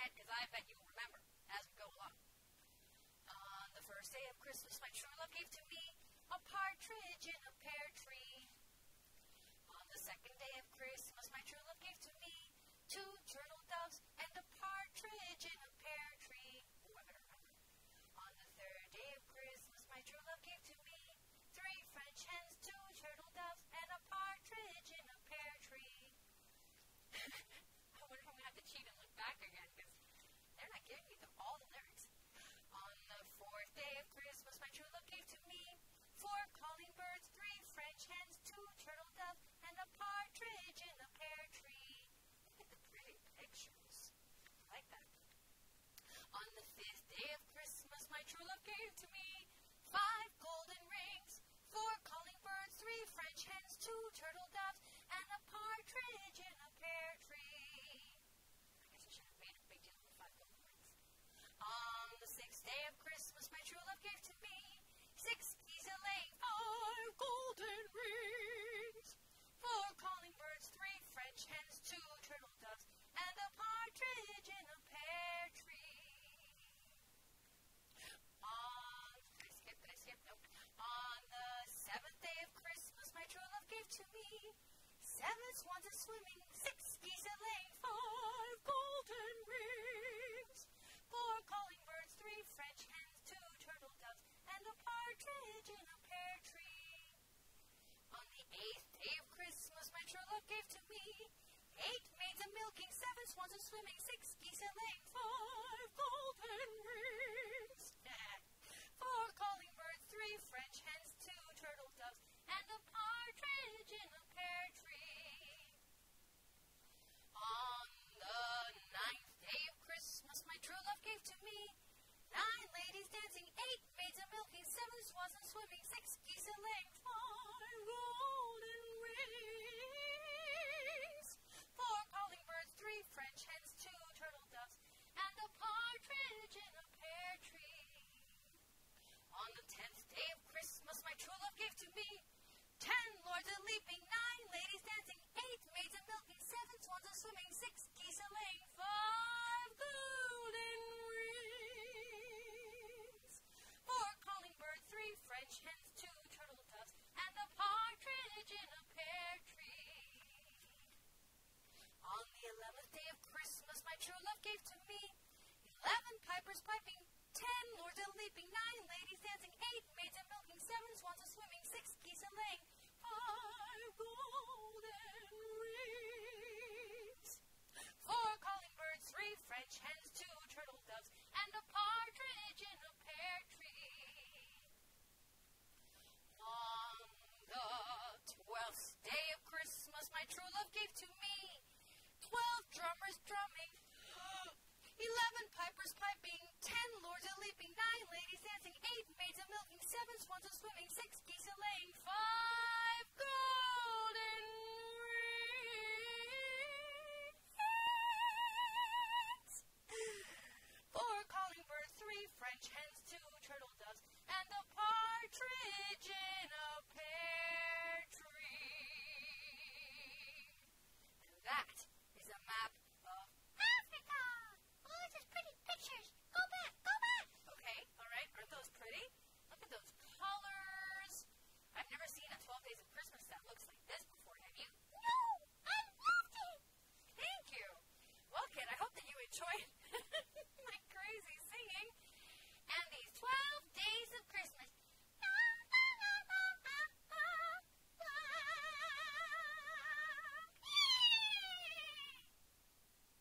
ahead, because I bet you'll remember as we go along. On the first day of Christmas, my true love gave to me a partridge in a pear tree. On the second day of Christmas, my true love gave to me 2 turtle doves and a partridge in a pear tree. Oh, I better remember. On the third day of Christmas, my true love gave to me 3 French hens, 2 turtle doves, and a partridge in a pear tree. I wonder if I'm going to have to cheat and look back again, because they're not giving me all the lyrics. On the fourth day of Christmas, my true love gave to me 4 calling birds, 3 French hens, 2 turtle doves, and a partridge in a pear tree. Look at the pretty pictures. I like that. On the 5th day of Christmas, my true love gave to me 5 golden rings, 4 calling birds, 3 French hens, 2 turtle doves, and a partridge in a pear tree. I guess I should have made a big deal of the 5 golden rings. On the 6th day of Christmas, my true love gave to me 6 geese laying 5 golden rings, 4 calling birds, 3 French hens, 2 turtle doves, and a partridge in a pear tree. Did I skip? Nope. On the 7th day of Christmas, my true love gave to me 7 swans swimming, 6 geese laying 5 golden rings, 4 calling birds, 3 French hens, 2 turtle doves, and a partridge in a pear tree. On the 8th day of Christmas, my true love gave to me 8 maids milking, 7 swans swimming, 6 geese laying 5 golden rings, 4 calling birds, 3 French hens, 2 turtle doves, and a partridge in a pear tree. On the 9th day of Christmas, my true love gave to me 9 ladies dancing, 8 maids milking, 7 swans swimming, 6 geese laying 5 golden rings, 4 calling birds, 3 French hens, 2 turtle doves, and a partridge in a pear tree. On the 10th day of Christmas, my true love gave to me 10 lords leaping, 9 ladies dancing, 8 maids milking, 7 swans swimming, 6 geese laying 5 golden rings, 4 calling birds, 3 French hens, 2 turtle doves, and a partridge in a pear tree. On the 11th day of Christmas, my true love gave to me 11 pipers piping, 10 lords leaping, 9 ladies dancing, 8 maids milking, 7 swans swimming, 6 geese laying 5 golden rings,